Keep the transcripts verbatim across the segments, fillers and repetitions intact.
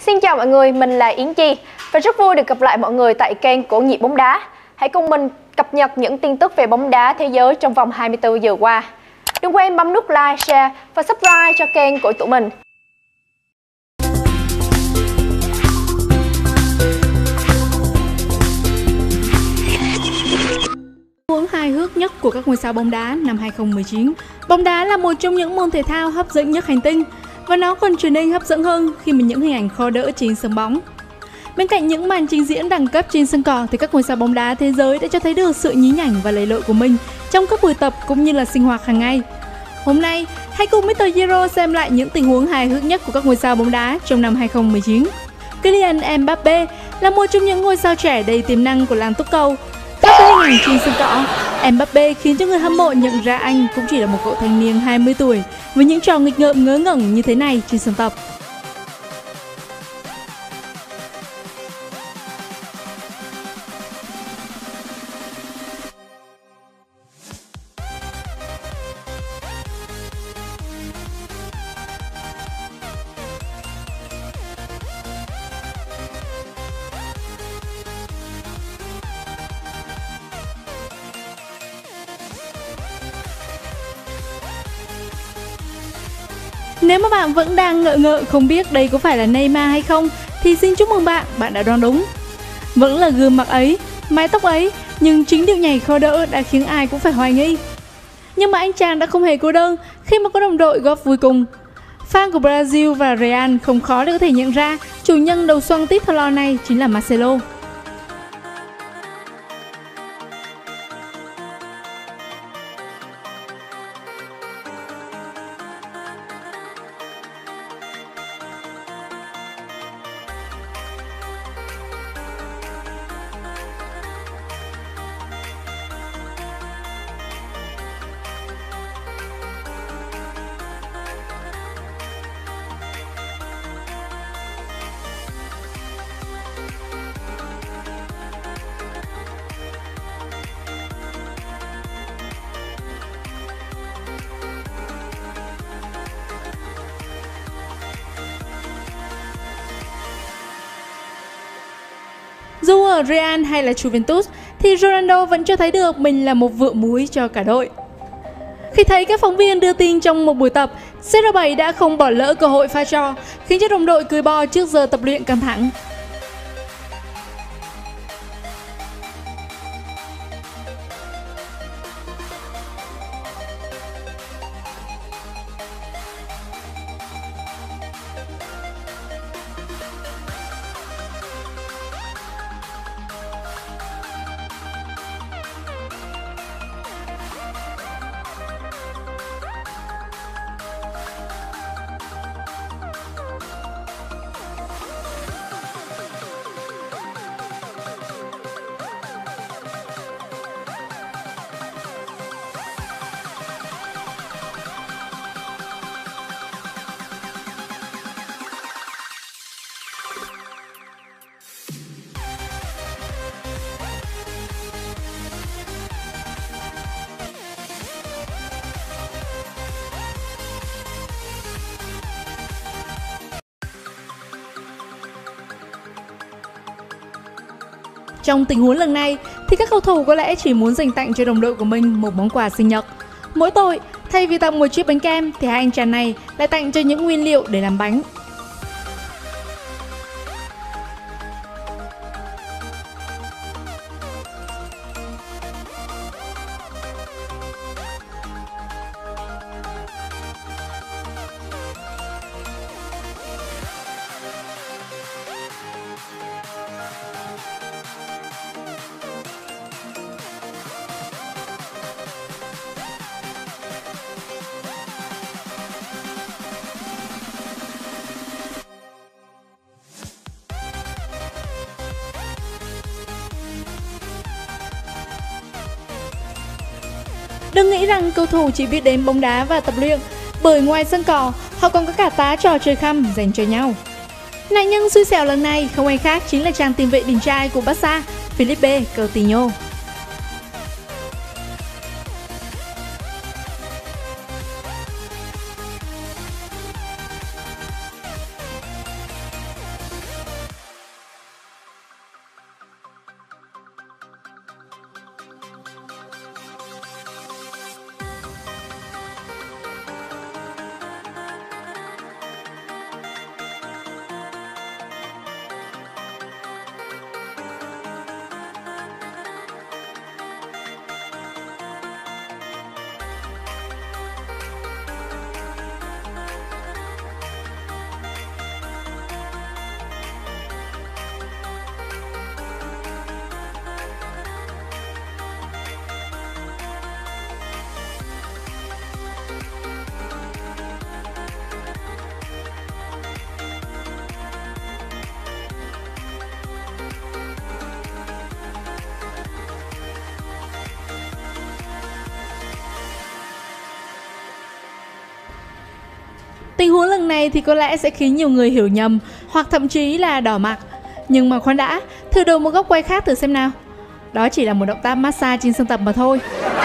Xin chào mọi người, mình là Yến Chi và rất vui được gặp lại mọi người tại kênh của Nhịp Bóng Đá. Hãy cùng mình cập nhật những tin tức về bóng đá thế giới trong vòng hai mươi tư giờ qua. Đừng quên bấm nút like, share và subscribe cho kênh của tụi mình. Huống hài hước nhất của các ngôi sao bóng đá năm hai không một chín. Bóng đá là một trong những môn thể thao hấp dẫn nhất hành tinh và nó còn trở nên hấp dẫn hơn khi mà những hình ảnh kho đỡ trên sân bóng. Bên cạnh những màn trình diễn đẳng cấp trên sân cỏ thì các ngôi sao bóng đá thế giới đã cho thấy được sự nhí nhảnh và lầy lội của mình trong các buổi tập cũng như là sinh hoạt hàng ngày. Hôm nay, hãy cùng mít tơ Euro xem lại những tình huống hài hước nhất của các ngôi sao bóng đá trong năm hai không một chín. Kylian Mbappé là một trong những ngôi sao trẻ đầy tiềm năng của làng túc cầu. Khác với hình ảnh trên sân cỏ, Mbappé khiến cho người hâm mộ nhận ra anh cũng chỉ là một cậu thanh niên hai mươi tuổi với những trò nghịch ngợm ngớ ngẩn như thế này trên sân tập. Nếu mà bạn vẫn đang ngợ ngợ không biết đây có phải là Neymar hay không thì xin chúc mừng bạn, bạn đã đoán đúng. Vẫn là gương mặt ấy, mái tóc ấy, nhưng chính điệu nhảy kho đỡ đã khiến ai cũng phải hoài nghi. Nhưng mà anh chàng đã không hề cô đơn khi mà có đồng đội góp vui cùng. Fan của Brazil và Real không khó để có thể nhận ra chủ nhân đầu xoăn tít thò này chính là Marcelo. Dù ở Real hay là Juventus thì Ronaldo vẫn cho thấy được mình là một vựa muối cho cả đội. Khi thấy các phóng viên đưa tin trong một buổi tập, xê rờ bảy đã không bỏ lỡ cơ hội pha trò, khiến cho đồng đội cười bo trước giờ tập luyện căng thẳng. Trong tình huống lần này thì các cầu thủ có lẽ chỉ muốn dành tặng cho đồng đội của mình một món quà sinh nhật. Mỗi tội, thay vì tặng một chiếc bánh kem thì hai anh chàng này lại tặng cho những nguyên liệu để làm bánh. Đừng nghĩ rằng cầu thủ chỉ biết đến bóng đá và tập luyện, bởi ngoài sân cỏ, họ còn có cả tá trò chơi khăm dành cho nhau. Nạn nhân xui xẻo lần này không ai khác chính là chàng tiền vệ đỉnh trai của Barca, Philippe Coutinho. Tình huống lần này thì có lẽ sẽ khiến nhiều người hiểu nhầm hoặc thậm chí là đỏ mặt. Nhưng mà khoan đã, thử đổi một góc quay khác thử xem nào. Đó chỉ là một động tác massage trên xương tập mà thôi.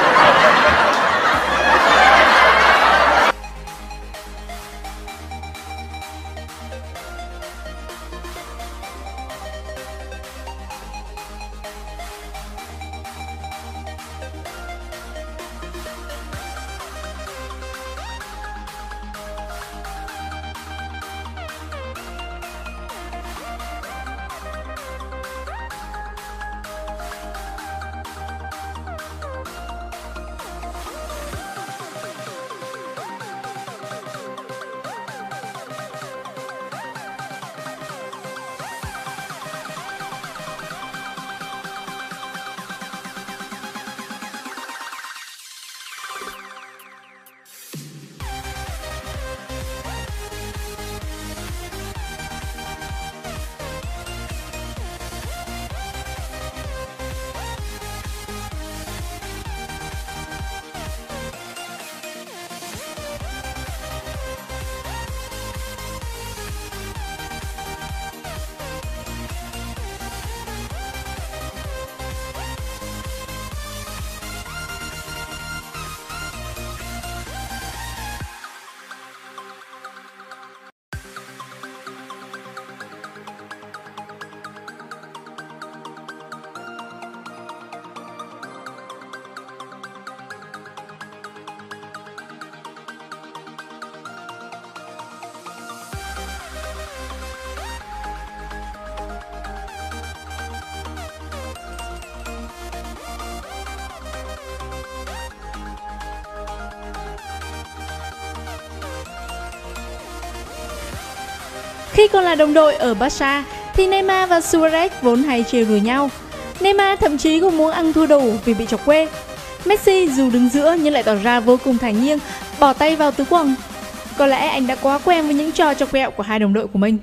Khi còn là đồng đội ở Barca thì Neymar và Suarez vốn hay trêu đùa nhau. Neymar thậm chí cũng muốn ăn thua đủ vì bị chọc quê. Messi dù đứng giữa nhưng lại tỏ ra vô cùng thản nhiên, bỏ tay vào túi quần. Có lẽ anh đã quá quen với những trò chọc ghẹo của hai đồng đội của mình.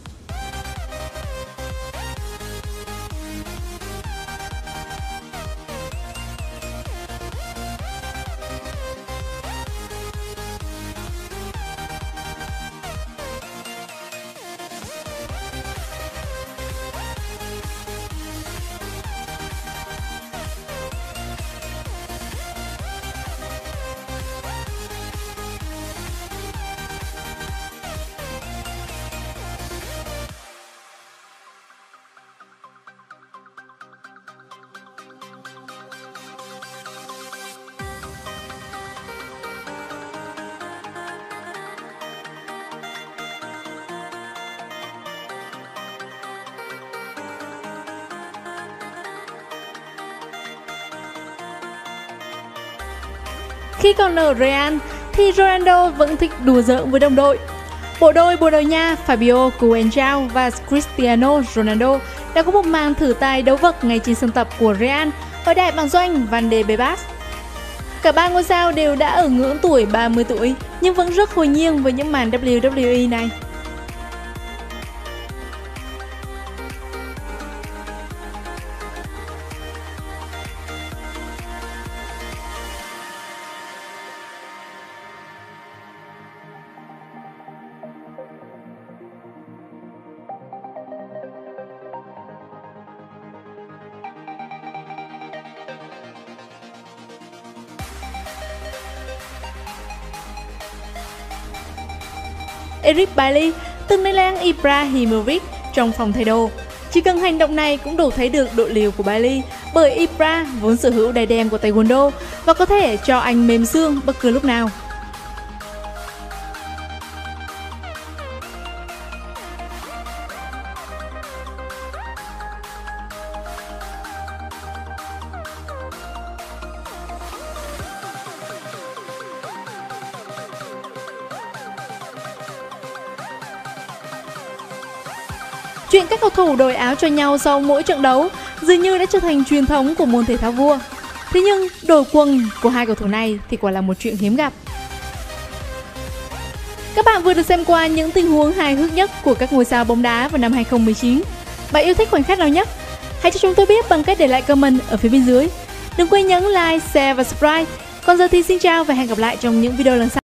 Khi còn ở Real thì Ronaldo vẫn thích đùa giỡn với đồng đội. Bộ đôi Bồ Đào Nha Fabio Coentrao và Cristiano Ronaldo đã có một màn thử tài đấu vật ngay trên sân tập của Real ở đại bản doanh Valdebebas. Cả ba ngôi sao đều đã ở ngưỡng tuổi ba mươi tuổi nhưng vẫn rất hồn nhiên với những màn W W E này. Eric Bailly từng ném lang Ibrahimovic trong phòng thay đồ. Chỉ cần hành động này cũng đủ thấy được độ liều của Bailly, bởi Ibra vốn sở hữu đai đen của Taekwondo và có thể cho anh mềm xương bất cứ lúc nào. Chuyện các cầu thủ đổi áo cho nhau sau mỗi trận đấu dường như đã trở thành truyền thống của môn thể thao vua. Thế nhưng đổi quần của hai cầu thủ này thì quả là một chuyện hiếm gặp. Các bạn vừa được xem qua những tình huống hài hước nhất của các ngôi sao bóng đá vào năm hai không một chín. Bạn yêu thích khoảnh khắc nào nhất? Hãy cho chúng tôi biết bằng cách để lại comment ở phía bên dưới. Đừng quên nhấn like, share và subscribe. Còn giờ thì xin chào và hẹn gặp lại trong những video lần sau.